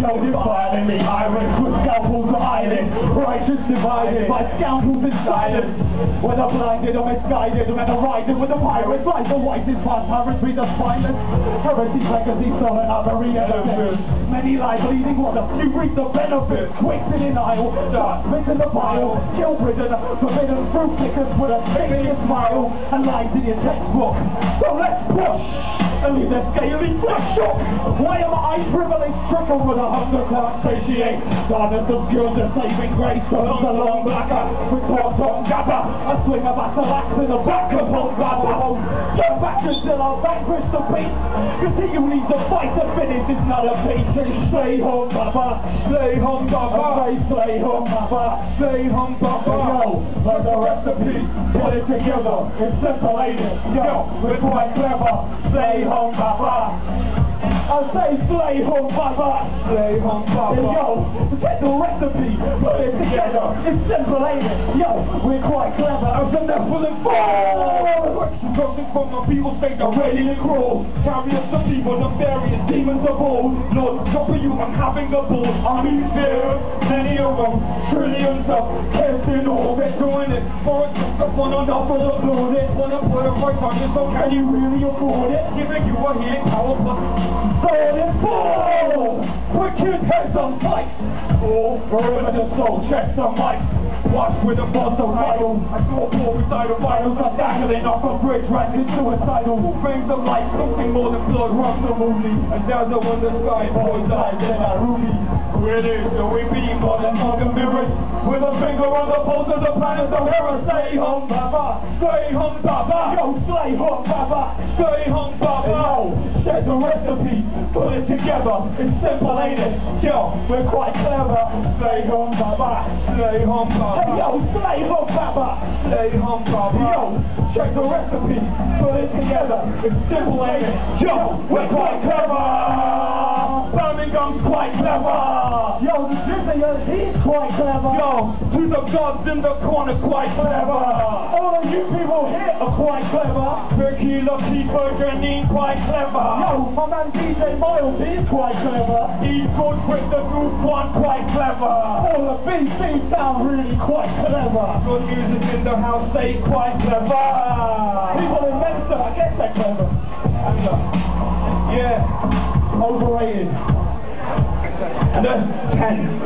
Yo, defiantly irate, with scalpels to eyelid, righteous divided by scoundrels in silence. Whether blinded or misguided, whether riding with the pirates, like the whitest past pirates, the spineless. Heresy's legacy stolen out the re-elephant. Many lies leading what a few reap the benefits. Wasted in aisle, spit in the pile, kill-ridden, forbidden fruit pickers with a faceless smile, and lies in your textbook. So let's push and leave their scaly flesh shook. Why am I privileged, stricken with a hunger can't satiate? Goddess of skills and saving grace, turns a long blacker with torch on gapper. I swing a battle axe in the back of old grabber. Get back until I'll vanquish the beast. Continually the fight to finish is not a peace. Slay home, Baba. Slay home, Baba. Slay home, Baba. Slay home, Baba. Yo, like the recipe, put it together. It's simple, ain't it? Yo, we're quite clever. Slay home, Baba. I say slay home, Baba. Slay home, Baba. Yo, get the recipe, put it together. It's simple, ain't it? Yo, we're quite clever. I'm the benevolent fall. Something from my people say they're ready to crawl. Carry us the people, the various demons of all. Lord, top of you, I'm having a ball. I mean, there, many of them, trillions of heads in all. They're doing it for a just up on another applaud it. Wanna put a right on you, so can you really afford it? Giving you a hit, power plus. Solid ball! Wicked heads on sight! Oh, perimeter soul, checks on mic. Watch with a boss of idol. I saw four recital vitals. I'm dangling off a bridge, ranting suicidal. Frames of light, something more than blood runs the movie. And there's a one the sky boys eyes in a ruby. It is, so we be more than fucking mirrors. With a finger on the pulse of the planet, so here I stay home, Baba. Stay home, Baba. Yo, stay home, Baba. Stay home, Baba. Yo, share the recipe, put it together. It's simple, ain't it? Yo, we're quite clever. Stay home, Baba. Stay home, Baba. Hey, yo, slay home, Baba. Slay home, Baba. Yo, check the recipe, put it together. It's simple, ain't it? Yo, we're quite clever. Birmingham's quite clever. Yo, the Sensei, he's quite clever. Yo, to the gods in the corner, quite clever. All of you people here are quite clever. Tequila people, Janine, quite clever. Yo, my man DJ Miles, he's quite clever. He's good with the group one, quite clever. All the BC sound really quite clever. Good music in the house, they quite clever. People in Mensa, I guess they're clever. And yeah, overrated. And 10.